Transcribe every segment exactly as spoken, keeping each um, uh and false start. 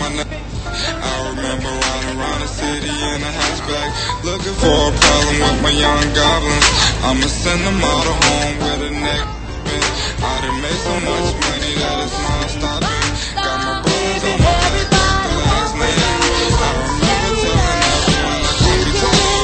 my neck. I remember riding around the city in a hatchback, looking for a problem with my young goblins. I'ma send them all to home with a neck. I done made so much money that it's non-stopping. Got my brothers on my back like the last name. I remember telling everyone like what we told you.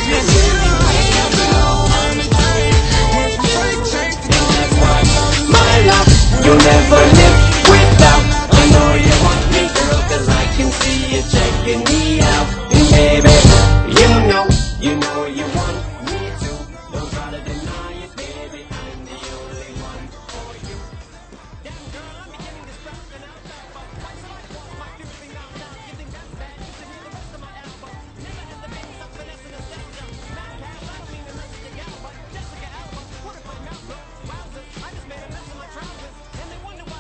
My love, you'll never live without. I know you want me, girl, cause I can see you checking me out. And baby, you know, you know you want me to. Don't try to deny it, baby, I'm the only one for you. Damn girl, I'm beginning to stress and I'm back, but why somebody walk my everything down, down? You think that's bad? You should hear the rest of my album. Never had the baby stop finessing the sound down. Not cash, I don't mean to let you out, but Jessica Alba, what if my mouth look? Wowzers, I just made a mess of my trousers, and they wonder why.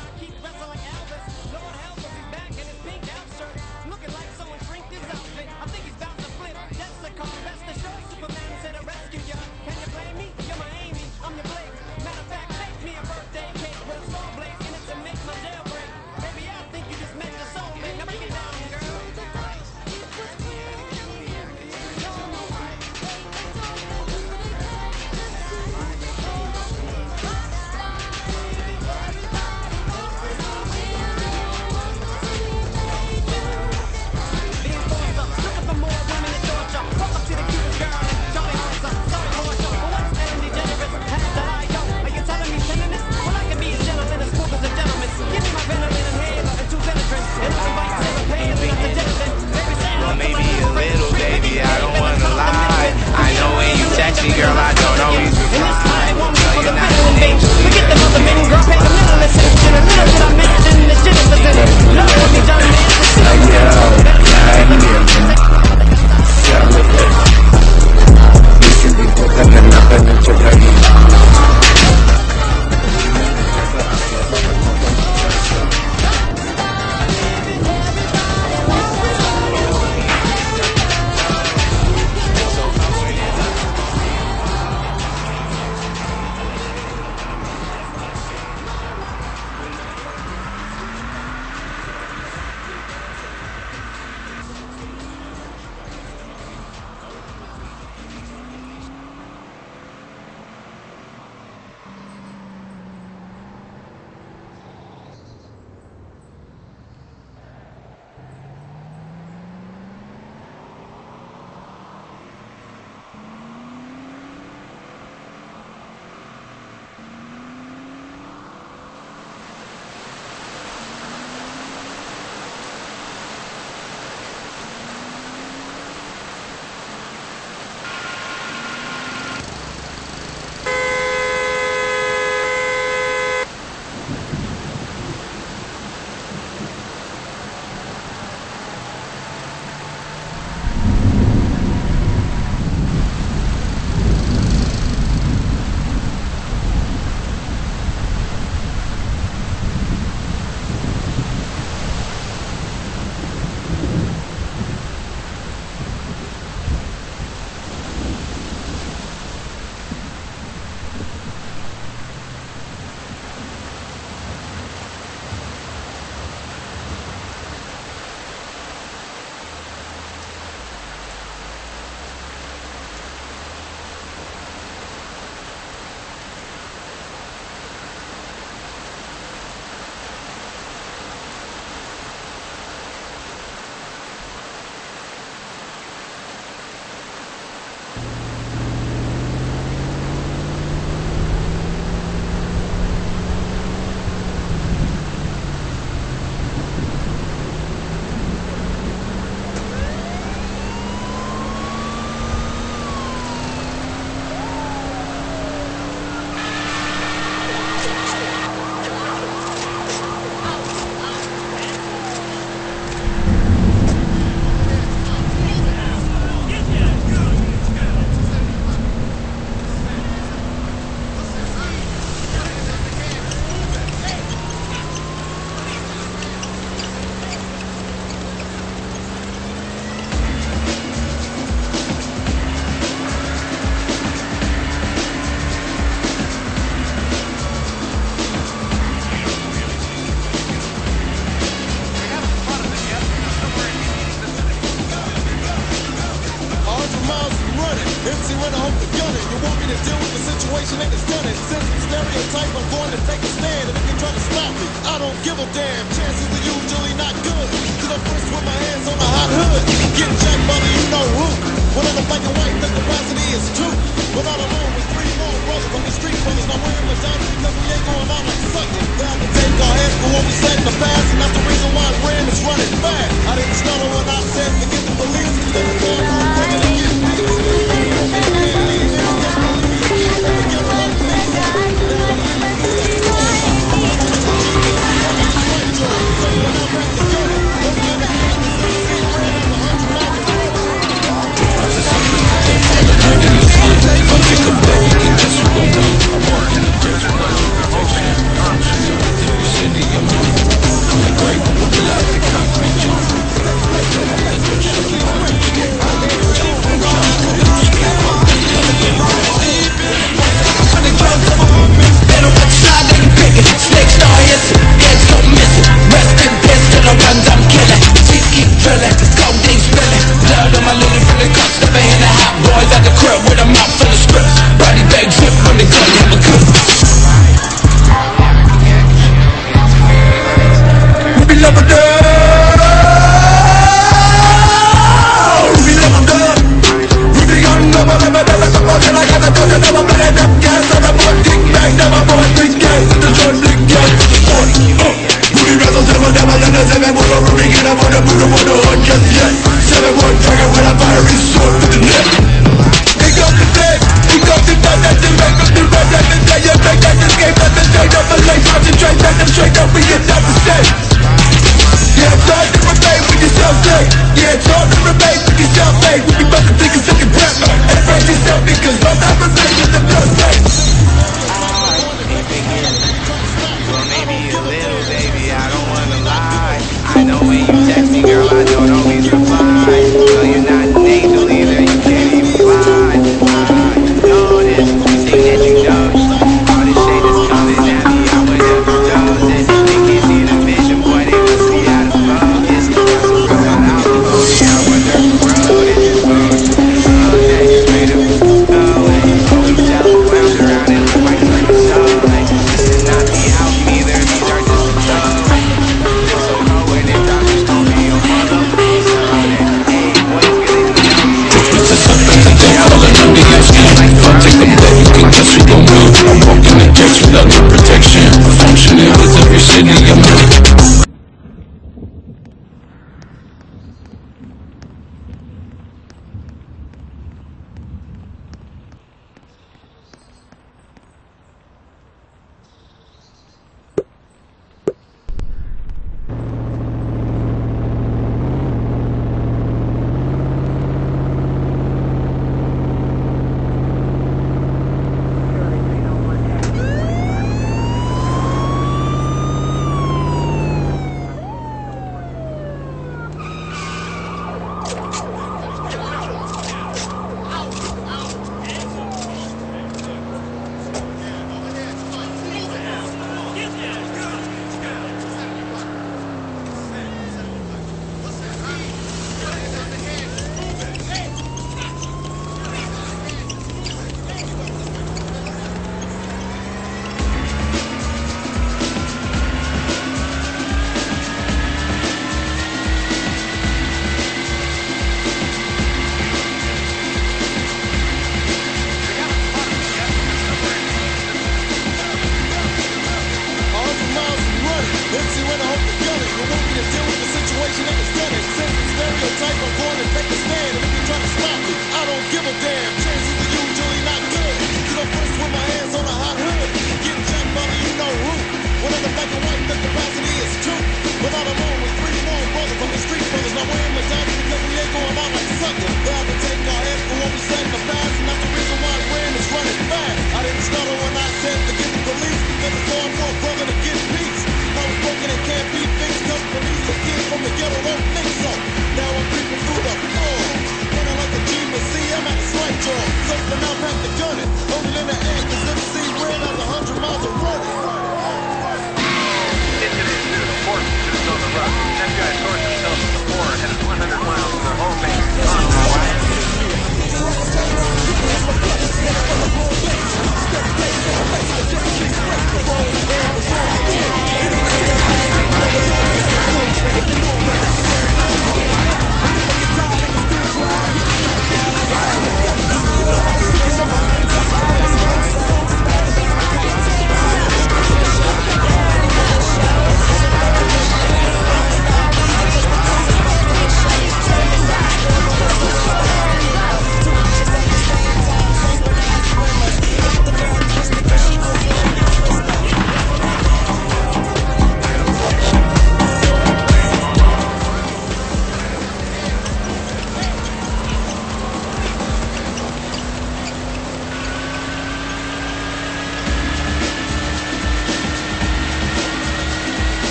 when I hope to gun it. You want me to deal with the situation, ain't it stunning? Since the stereotype, I'm going to take a stand. And if you try to stop me, I don't give a damn. Chances are usually not good. Cause I'm first with my hands on the hot hood. Getting jacked by the you know who. When I'm the black and white, the capacity is two. But all alone with three more brothers. I'm the street brothers, not wearing pajamas because we ain't going out like suckers. They have to take our heads for what we said in the past. And that's the reason why Ren is running fast. I didn't stutter when I said forget the police. Cause every time I'm taking it, get beat.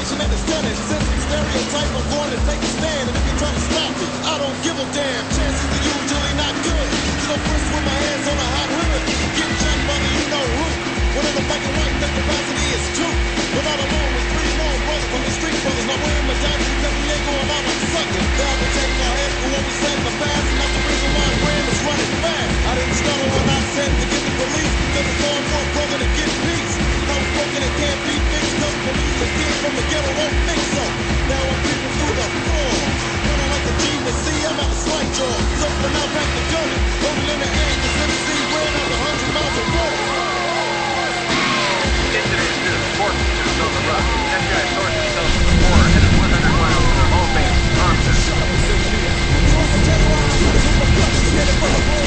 situation that is done it. Since the stereotype, I'm going to take a stand. And if you try to stop me, I don't give a damn. Chances are usually not good. So I'm first with my hands on a hot hood. Get jumped by the you know who. When in the black and white, the capacity is true. Without alone with three more brothers from the street brothers. Not wearing my diamonds because we ain't going out like suckers. They'll protect our head for what we said in the past. And that's the reason why Grand is running fast. I didn't stutter when I said to get the police. Because it's all more broken to get peace. How broken it can't be fixed. Cause police and kids from the ghetto won't think so. Now I'm creeping through the floor. Running like a G to C, I'm at a slight jaw. So for now, back to gunning. Loaded in the air, the city C, wearing out a hundred miles of road. Incident is due. Fourth is on the run. That guy sourced himself to the floor and headed one hundred miles to their home base, Thompson.